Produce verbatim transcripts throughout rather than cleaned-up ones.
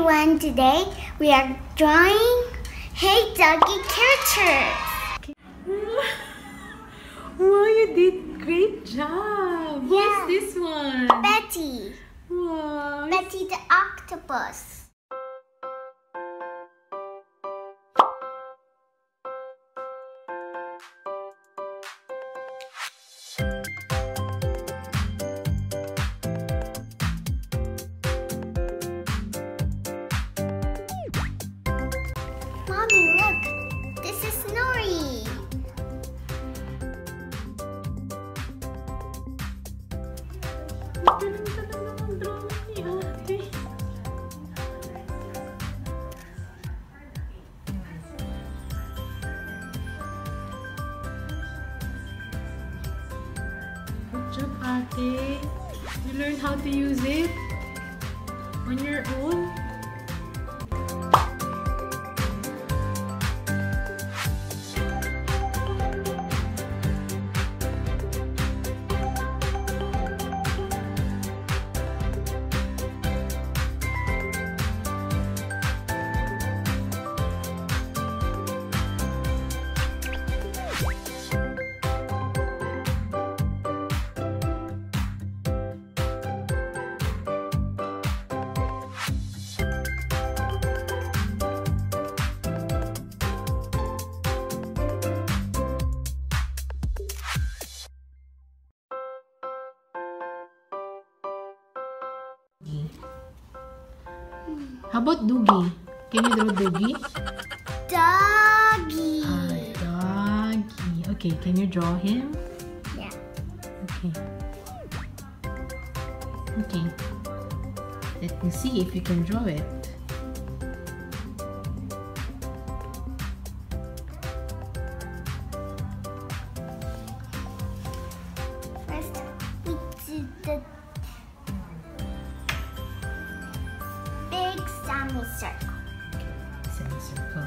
everyone, today we are drawing Hey Duggee characters. Wow, you did great job. Yeah. Who's this one? Betty. Wow. Betty the octopus. Mommy, look! This is Norrie! Good job, Ate. You learned how to use it on your own. How about Duggee? Can you draw Duggee? Duggee! Ah, Duggee. Okay, can you draw him? Yeah. Okay. Okay. Let me see if you can draw it. First, we do the big semicircle. Semicircle.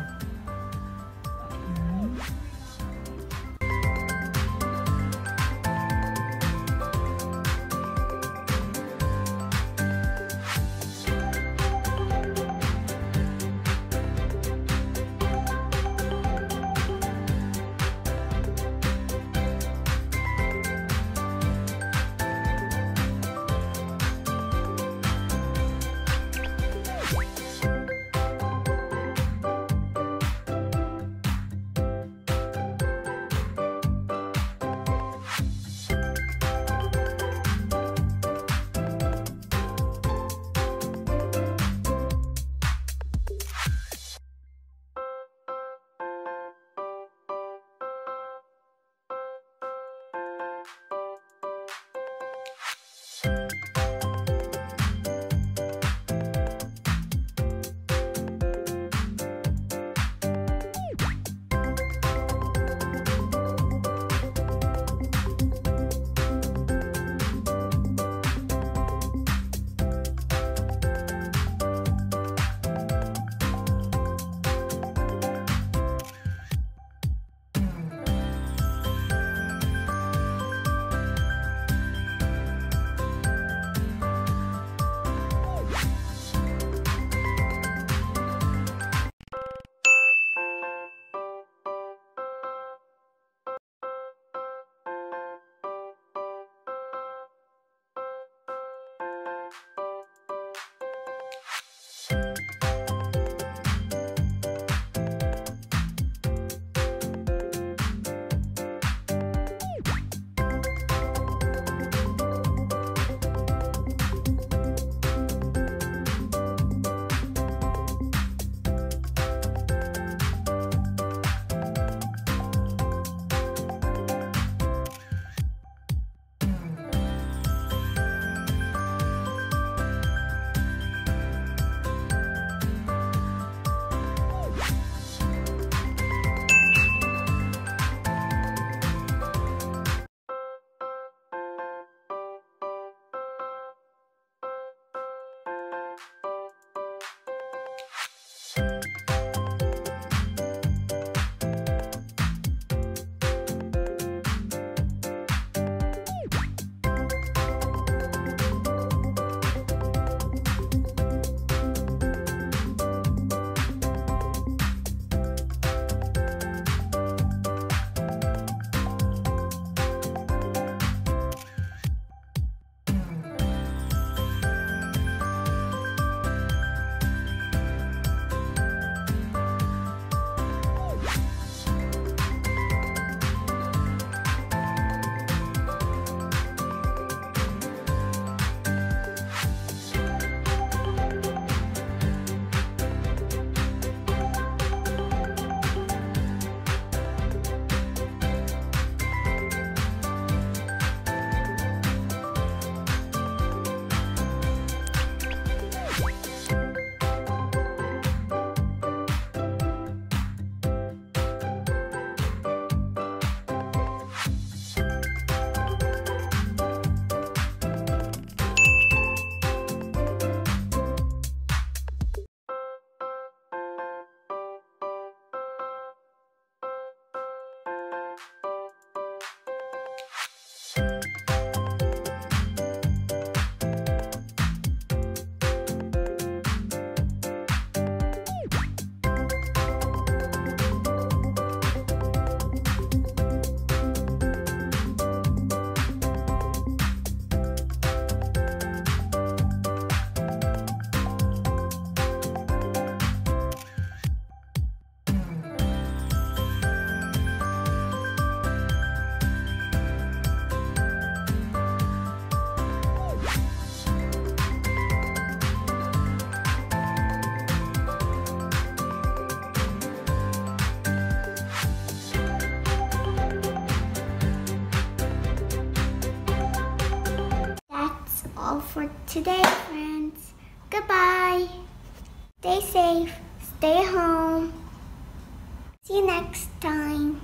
for today, friends. Goodbye. Stay safe. Stay home. See you next time.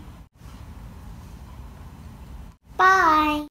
Bye.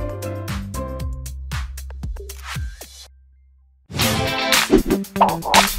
Oh,